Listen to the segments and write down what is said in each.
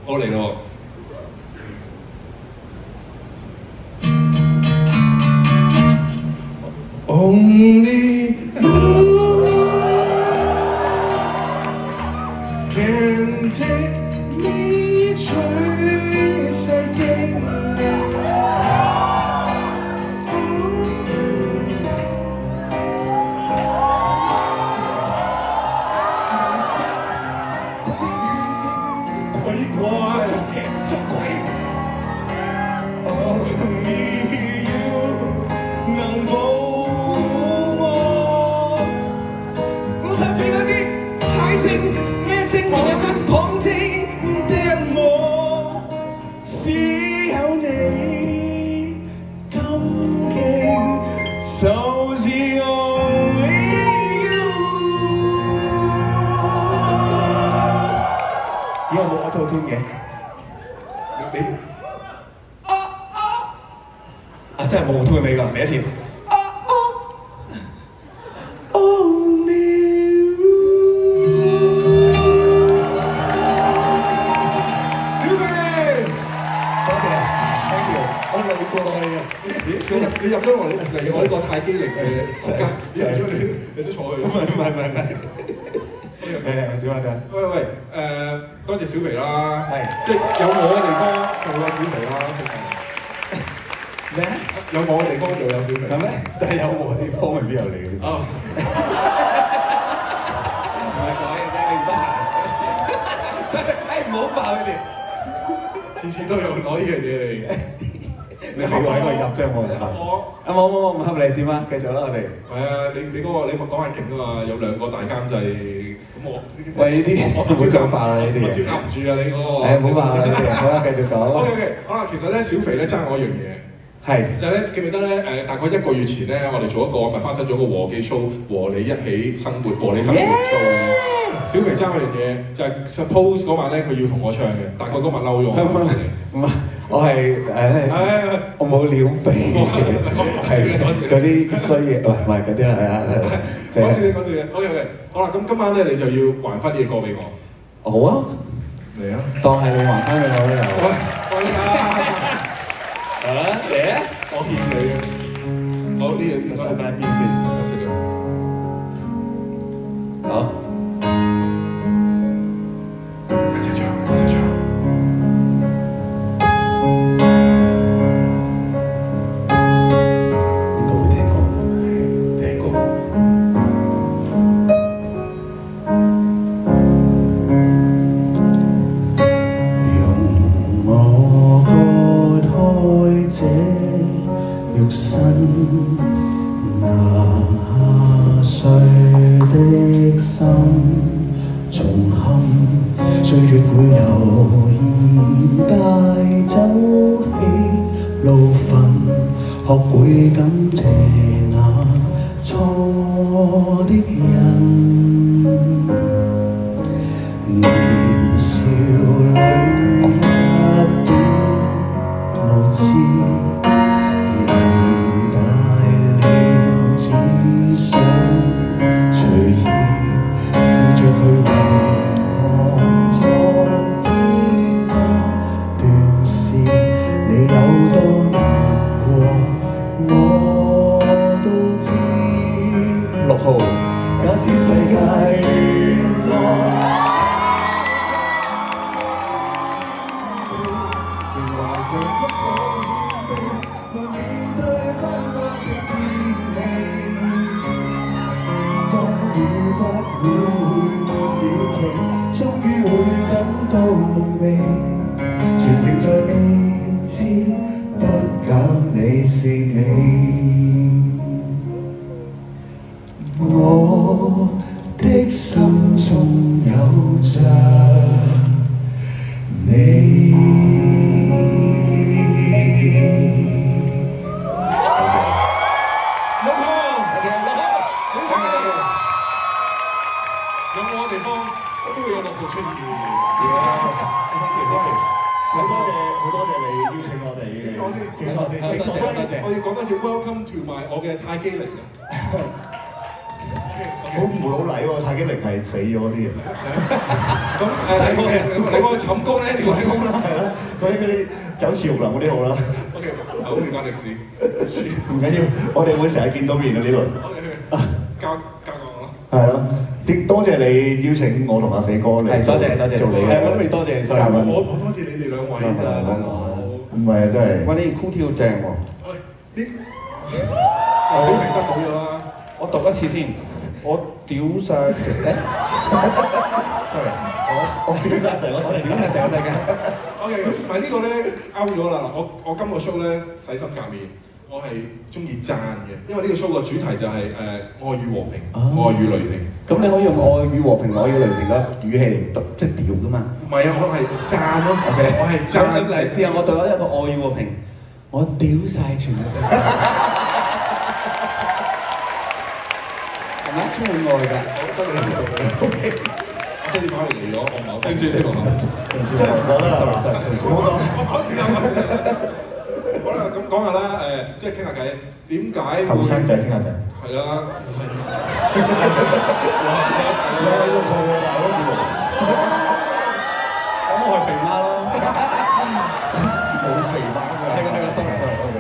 我嚟咯。Only you can take me 隨世境。鬼怪捉邪捉鬼。Only you 能保。咩精華旁聽的我，只有你咁勁，就是only you。以後冇我套添嘅，你真係冇套尾㗎，嚟一次。你入咗嚟我呢個泰姬陵嘅房間，你入咗你都坐去。唔係。點啊？喂，多謝小肥啦，係即係有我嘅地方就會有小肥啦，咩？有我嘅地方就有小肥，係咩？但係有我嘅地方未必有你。哦，唔係講嘢啫，你唔得閒。唔好爆佢哋，次次都有攞呢樣嘢嚟。你係位個入啫，冇人合。冇唔合理點啊？繼續啦，我哋。係啊，你嗰個你講下勁啊嘛，有兩個大監製，咁我。喂，呢啲唔好再爆啦，呢啲嘢。我接唔住啊，你嗰個。唔好爆啦，呢啲。好啦，繼續講。OK， 好啦，其實咧，小肥咧爭我一樣嘢。係。就係咧，記唔記得咧？大概1個月前咧，我哋做一個咪發生咗個和記 show，和你一起生活，和你生活 show。小肥爭嗰樣嘢就係 suppose 嗰晚咧，佢要同我唱嘅，大概嗰晚嬲咗我。唔係。我係我冇料俾嘅，係嗰啲衰嘢，唔係嗰啲啦，係啊，講笑嘢，OK， 好啦，咁今晚咧你就要還翻啲嘢過俾我。好啊，嚟啊，當係你還翻俾我咧就。喂，嚟啊，我欠你嘅。好，呢樣我睇翻邊先，我識嘅。好。一齊唱，一齊唱。我要講多謝 Welcome to my 我嘅泰姬陵啊！ 好唔老禮喎，太極靈係死咗啲人。 咁你個寢宮咧？ 寢宮啦，係啦，嗰啲走次玉林嗰啲好啦。 OK， 好唔關歷史。 唔緊要，我哋會成日見到面啊呢輪。 交我咯。 係咯，多謝你邀請我同阿肥哥嚟。 多謝做你。我都未多謝你，所以我多謝你哋兩位咋。 唔係啊，真係。 喂，你箍跳正喎。 呢小明得到咗啦。我讀一次先。我屌晒成，sorry， 我屌晒成個世界。 OK， 唔係呢個咧 out 咗啦。我今個 show 咧洗心革面，我係中意讚嘅，因為呢個 show 個主題就係愛與和平，愛與雷霆。 咁你可以用愛與和平、愛與雷霆嘅語氣嚟讀，即係屌噶嘛？ 唔係啊，我係讚咯。我係讚。 嚟試下我對我一個愛與和平，我屌晒全世界。係咪充滿愛㗎？ 我覺得你做嘅 OK。即係電話嚟咗，我唔係好對唔住你喎。 真係唔覺得啦。唔好講。 我講時間好啦，咁講下啦，即係傾下偈。點解後生仔傾下偈？ 係啦。 有喺度講嘅大佬節目。 咁我係肥媽咯。 冇肥媽㗎。 係個sorry。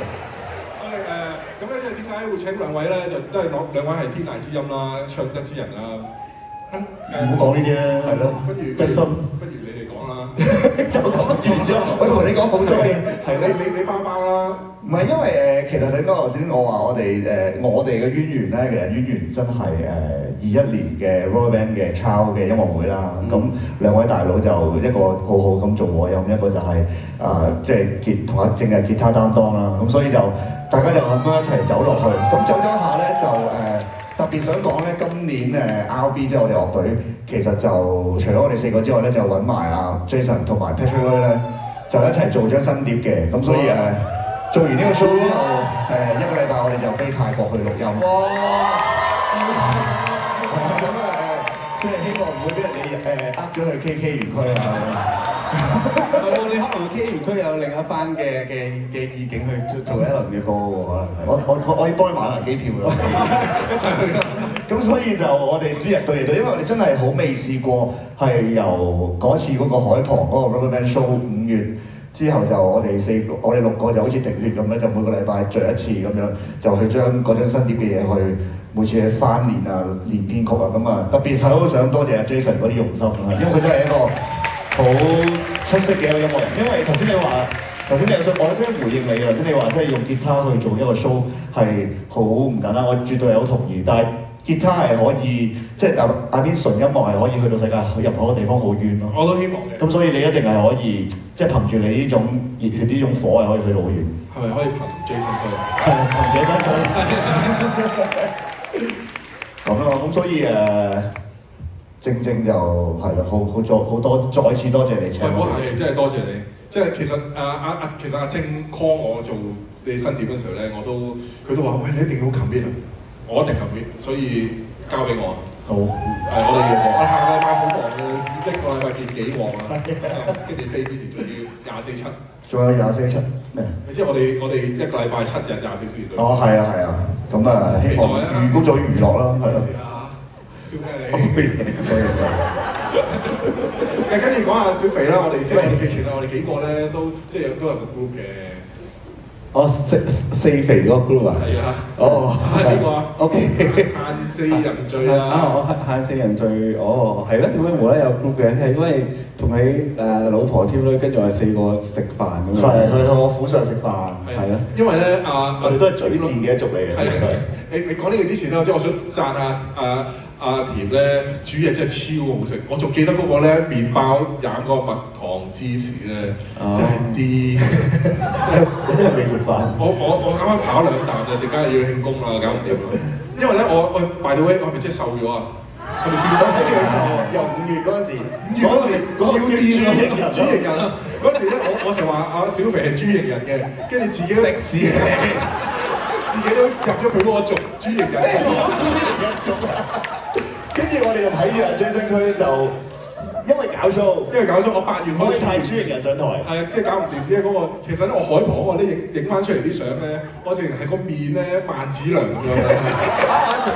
咁咧即係點解會請兩位咧？就都係兩位係天籟之音啦，唱得之人啦。 唔好講呢啲啦，係咯，真心。 不如你哋講啦。 就講完咗，我同你講好多嘢。 係你包包啦。 唔係因為其實你剛頭先我話我哋嘅淵源咧，其實淵源真係21年嘅 ROYALBAND 嘅 Child 嘅音樂會啦。咁兩位大佬就一個好好咁做和音，一個就係即係同阿正係吉他擔當啦。咁所以就大家就咁樣一齊走落去。咁走下咧就特別想講咧，今年RB 即係我哋樂隊，其實就除咗我哋4個之外咧，就揾埋阿 Jason 同埋 Patrick Lui 咧，就一齊做張新碟嘅。咁所以做完呢個 show 之後，1個禮拜我哋就飛泰國去錄音。哇！咁即係希望唔會俾人哋呃咗去 KK 園區啊！ 你可能 KK 園區有另一番嘅意境去做一輪嘅歌喎，可能係。 我可以幫你買埋機票咯， 一齊去啦。 咁所以就我哋啲人對嚟對，因為我哋真係好未試過係由嗰次嗰個海旁嗰個 ROYALBAND show 5月。之後就我哋6個就好似滴血咁咧，就每個禮拜聚一次咁樣，就去將嗰張新碟嘅嘢去每次去翻練啊、練編曲啊咁啊。特別係好想多謝阿 Jason 嗰啲用心啊，因為佢真係一個好出色嘅一個音樂人。因為頭先你我真係回應你啊，頭先你話即係用吉他去做一個 show 係好唔簡單，我絕對係好同意。但係吉他係可以，即係阿邊純音樂係可以去到世界任何一個地方好遠咯。 我都希望嘅。咁所以你一定係可以，即係憑住你呢種熱血呢種火係可以去到好遠。 係咪可以憑最新區？ 係憑這身區。咁咯，咁所以正就係啦，好多再次多謝你請。 唔好客氣，真係多謝你。即係其實其實阿正 call 我做你新碟嘅時候咧，佢都話：喂，你一定要 commit 啊！我一定 commit，所以交俾我。 好。 我哋下個禮拜好忙嘅，1個禮拜見幾鑊啊！跟住飛之前仲要24/7。 仲有24/7咩？ 即係我哋1個禮拜7日24小時。 哦，係啊，咁希望預估咗娛樂啦，係咯。 笑咩你？跟住講下小肥啦，我哋即係以前我哋幾個咧都即係都有個 group 嘅。 哦，四肥嗰個 group 啊？ 係啊。 哦， 係呢個啊 OK。 限4人聚啊！ 我限4人聚，係咧，點解無啦有 group 嘅？係因為同你老婆添啦，跟住我哋4個食飯咁樣。 係去我府上食飯。 係啊。 因為咧我哋都係嘴賤嘅一族嚟嘅。 係你講呢個之前咧，即係我想讚阿甜咧煮嘢真係超好食，我仲記得嗰個咧麵包染個蜜糖芝士咧，真係啲。 你真係未食飯？ 我啱啱跑2啖就陣間要慶功啦，搞唔掂啦。因為咧我by the way，我係咪真係瘦咗啊？係咪見到睇住佢瘦啊？由5月嗰陣時，超癲豬型人啦！嗰時咧我就話阿小肥係豬型人嘅，跟住自己都食屎。自己都入咗佢嗰個族，豬型人族啊！ 跟住我哋就睇住阿 Jason 區就因為搞 show， 我8月開始太豬型人上台， 係啊，即係搞唔掂啲嗰個。其實咧，我海旁嗰個咧影翻出嚟啲相咧，我淨係個面咧萬梓良咁樣。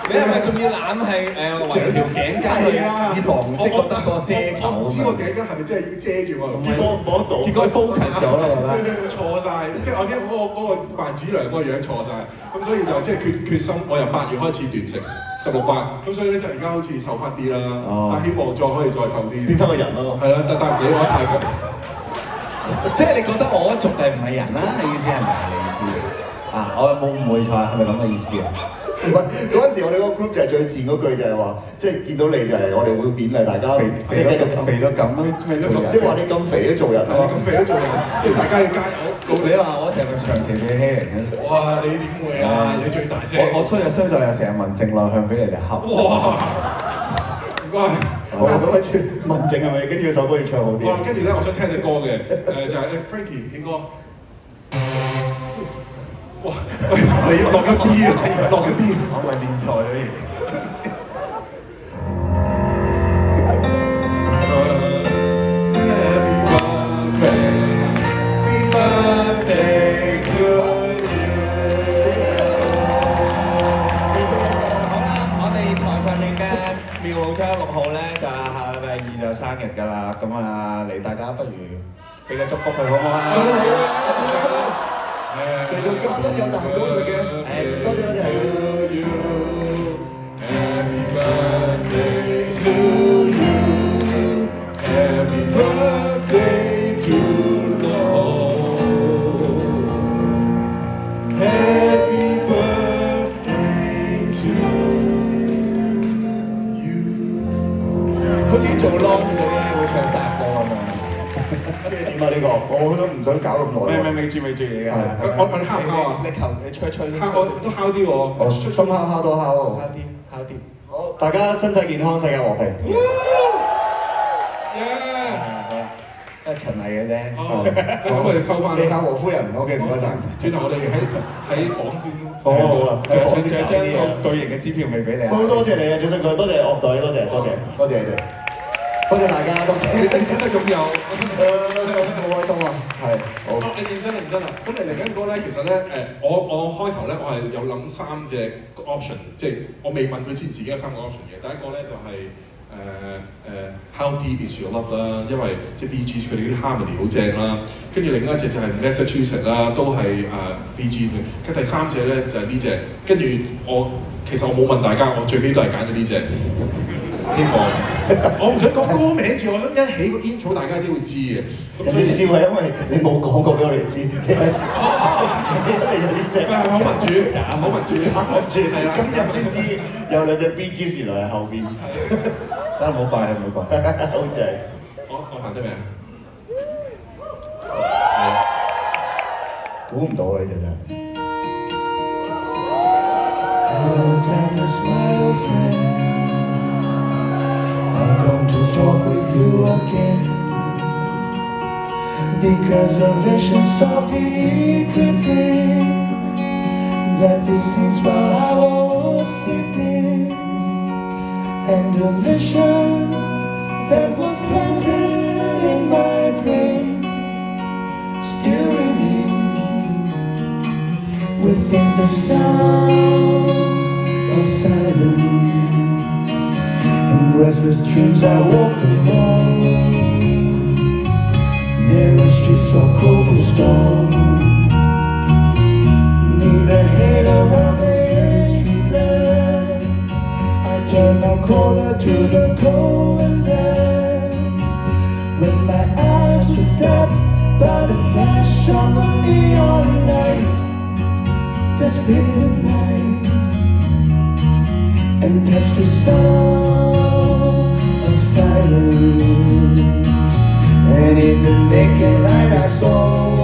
你係咪仲要攬係圍條頸巾去以防即係覺得個遮醜？ 我唔知個頸巾係咪真係要遮住我？ 結果唔摸到， 結果 focus 咗啦，我覺得錯晒，即係我啲嗰個萬梓良嗰個樣錯晒，咁所以就即係決心，我由8月開始斷食16-8，咁所以咧就而家好似瘦翻啲啦，但希望再可以再瘦啲， 變翻個人咯。 係啦，但唔理我太過。 即係你覺得我一族係唔係人啦？你意思係咪你意思？啊，我有冇誤會錯？係咪咁嘅意思啊？ 唔係嗰陣時，我哋個 group 就係最賤嗰句就係話，即係見到你就係我哋會勉勵大家肥到咁都咩都做人， 即係話你咁肥都做人啊！ 咁肥都做人，即係大家要加油。 你話我成日長期被欺凌嘅。 哇！你點會啊？你最大聲。 我衰就衰在有成日文靜內向俾你哋恰。 哇！唔該。 咁跟住文靜係咪跟住首歌要唱好啲？ 哇！跟住咧，我想聽隻歌嘅，就係 Frankie 應該。哇！你落緊 B 啊！落緊 B， 我咪練錯咗嘢。6號咧就下禮拜2就生日㗎啦，咁啊嚟大家不如俾個祝福佢好唔好啊？ 嚟做嘉賓有蛋糕食嘅，多謝多謝。Happy birthday to you, Happy birthday to Noel, Happy birthday to。 好似做 long 嗰啲會唱生日歌咁樣。 跟住點啊？呢個我都唔想搞咁耐。 未住嚟㗎。 我敲唔敲啊？ 你求你吹都敲啲喎。 哦，心敲多敲。 敲啲。 好，大家身體健康，世界和平。 都係循例嘅啫。 咁我哋收翻。 你考和夫人 ，OK， 唔該晒。 轉頭我哋喺房先。 好啊，喺房先搞呢啲嘢。 對型嘅支票未俾你。 好多謝你啊，最實在多謝樂隊，多謝你哋，多謝大家，多謝你哋真係咁有，好開心啊，係好。 你認真啊！咁你嚟緊歌咧，其實咧我開頭咧我係有諗3隻 option， 即係我未問佢之前自己有3個 option 嘅。第一個咧就係How Deep Is Your Love 啦，因為即係 Bee Gees 佢哋啲 harmony 好正啦。跟住另一隻就係 Massachusetts 啦，都係Bee Gees。跟第3隻咧就係呢隻。跟住其實我冇問大家，我最尾都係揀咗呢隻。希望我唔想講歌名住，我想一起個 intro 大家先會知嘅。 人哋笑係因為你冇講過俾我哋知。你係呢隻好民主，好民主，係啦。今日先知有2隻 Bee Gees 原來係後邊。 得唔好怪，好正。 我彈得未啊？ 估唔到啊！呢隻真係。I've come to talk with you again because a vision softly creeping left the scenes while I was sleeping, and a vision that was planted in my brain still remains within the sound of silence.Restless dreams I walk alone, narrow streets of cobblestone. Neath the hate of a streetland, I turn my corner to the cold, and then when my eyes were stabbed by the flash of the neon light, the split night, and touch the sound.And in the naked light I saw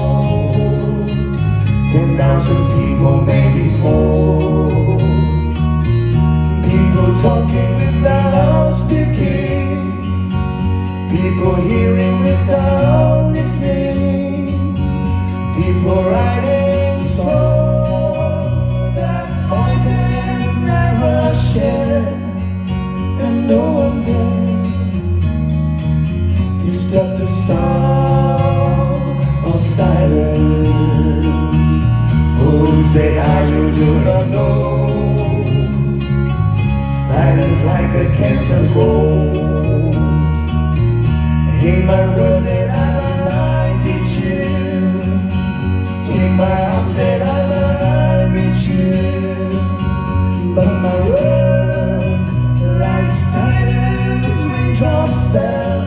10,000 people, maybe more. People talking without speaking, people hearing without listening, people writing songs that voices never share, and no one there.Stop the sound of silence. Fools say I do not know. the cancer grows. Hear my words that I might teach you. Take my arms that I might reach you. But my words, like silence, raindrops fell.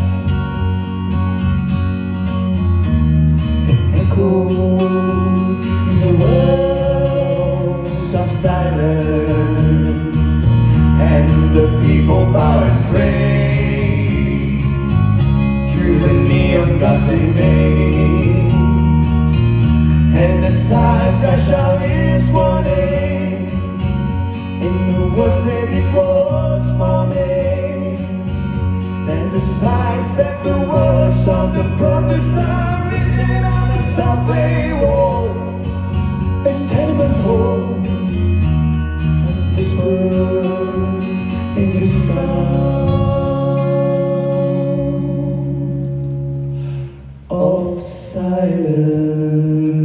They echo in the words of silence, and the people bow and pray to the neon god they made. And the sigh flashed out his warning in the words that it was forming. And the sigh said the words of the prophets are written on the subway walls and tenement halls. And this word in the sound of silence.